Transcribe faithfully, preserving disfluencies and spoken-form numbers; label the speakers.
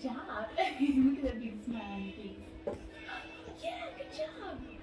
Speaker 1: job. Look at that big smile on your face. Yeah, good job.